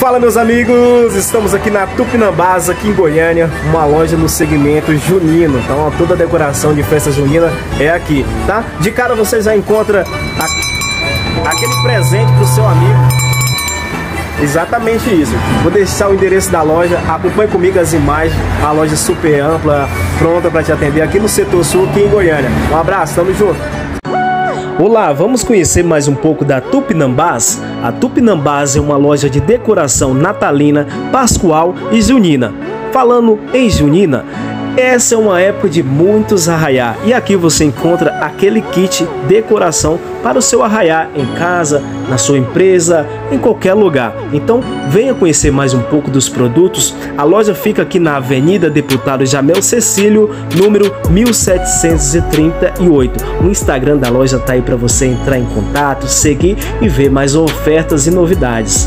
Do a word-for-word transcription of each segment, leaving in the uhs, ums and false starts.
Fala, meus amigos, estamos aqui na Tupinambás, aqui em Goiânia, uma loja no segmento junino. Então toda a decoração de festa junina é aqui, tá? De cara você já encontra a... aquele presente pro seu amigo. Exatamente isso. Vou deixar o endereço da loja, acompanhe comigo as imagens. A loja super ampla, pronta para te atender aqui no setor sul, aqui em Goiânia. Um abraço, tamo junto. Olá, vamos conhecer mais um pouco da Tupinambás? A Tupinambás é uma loja de decoração natalina, pascual e junina. Falando em junina, essa é uma época de muitos arraiá e aqui você encontra aquele kit decoração para o seu arraiá em casa, na sua empresa, em qualquer lugar. Então venha conhecer mais um pouco dos produtos. A loja fica aqui na Avenida Deputado Jamel Cecílio, número mil setecentos e trinta e oito. O Instagram da loja tá aí para você entrar em contato, seguir e ver mais ofertas e novidades.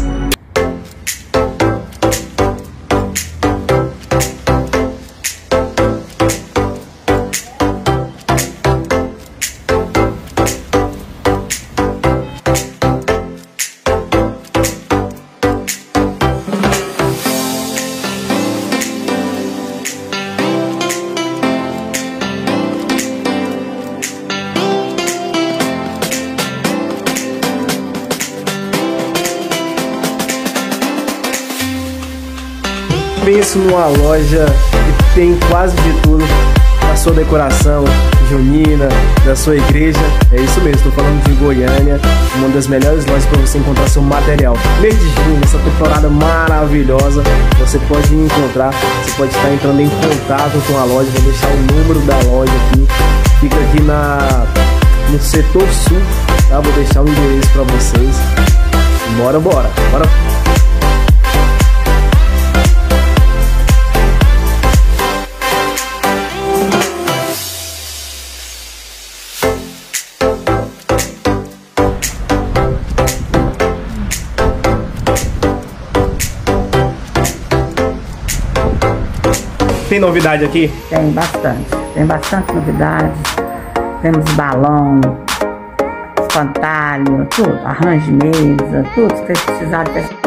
Penso numa loja que tem quase de tudo da sua decoração junina, da sua igreja. É isso mesmo, estou falando de Goiânia, uma das melhores lojas para você encontrar seu material. Mês de junho, essa temporada maravilhosa, você pode encontrar, você pode estar entrando em contato com a loja. Vou deixar o número da loja aqui, fica aqui na, no setor sul, tá? Vou deixar o endereço para vocês. Bora, bora, bora. Tem novidade aqui? Tem bastante, tem bastante novidade. Temos balão, espantalho, tudo, arranjo de mesa, tudo que vocês precisarem.